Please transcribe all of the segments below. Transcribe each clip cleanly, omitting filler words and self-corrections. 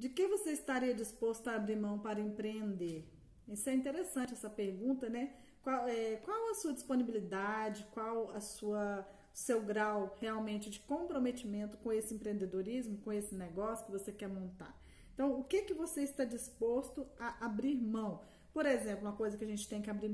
De que você estaria disposto a abrir mão para empreender? Isso é interessante, essa pergunta, né? Qual a sua disponibilidade, qual a seu grau realmente de comprometimento com esse empreendedorismo, com esse negócio que você quer montar? Então, o que você está disposto a abrir mão? Por exemplo, uma coisa que a gente tem que abrir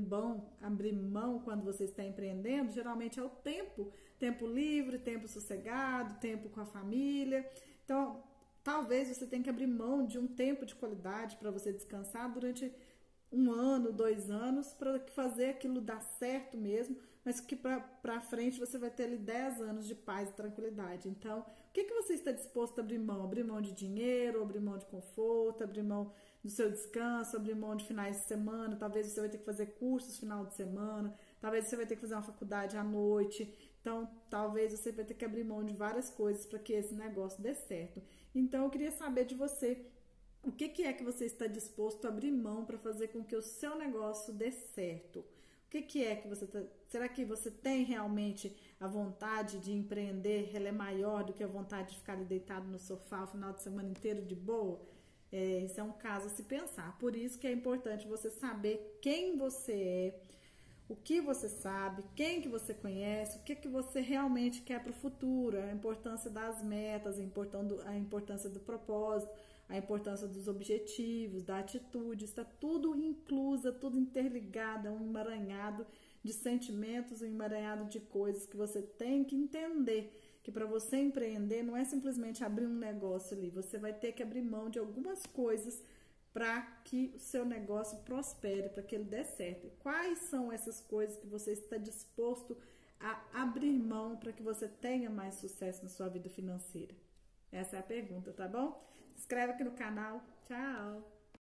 mão quando você está empreendendo, geralmente é o tempo livre, tempo sossegado, tempo com a família. Então, talvez você tenha que abrir mão de um tempo de qualidade para você descansar durante 1 ano, 2 anos, para fazer aquilo dar certo mesmo, mas que para frente você vai ter ali 10 anos de paz e tranquilidade. Então, o que você está disposto a abrir mão? Abrir mão de dinheiro, abrir mão de conforto, abrir mão do seu descanso, abrir mão de finais de semana, talvez você vai ter que fazer cursos no final de semana, talvez você vai ter que fazer uma faculdade à noite, então talvez você vai ter que abrir mão de várias coisas para que esse negócio dê certo. Então, eu queria saber de você, o que é que você está disposto a abrir mão para fazer com que o seu negócio dê certo? O que é que você está... Será que você tem realmente a vontade de empreender? Ela é maior do que a vontade de ficar ali deitado no sofá o final de semana inteiro de boa? Isso é um caso a se pensar. Por isso que é importante você saber quem você é, o que você sabe, quem que você conhece, o que você realmente quer para o futuro, a importância das metas, a importância do propósito, a importância dos objetivos, da atitude, está tudo inclusa, tudo interligado, um emaranhado de sentimentos, um emaranhado de coisas que você tem que entender, que para você empreender não é simplesmente abrir um negócio ali, você vai ter que abrir mão de algumas coisas para que o seu negócio prospere, para que ele dê certo. E quais são essas coisas que você está disposto a abrir mão para que você tenha mais sucesso na sua vida financeira? Essa é a pergunta, tá bom? Se inscreve aqui no canal. Tchau!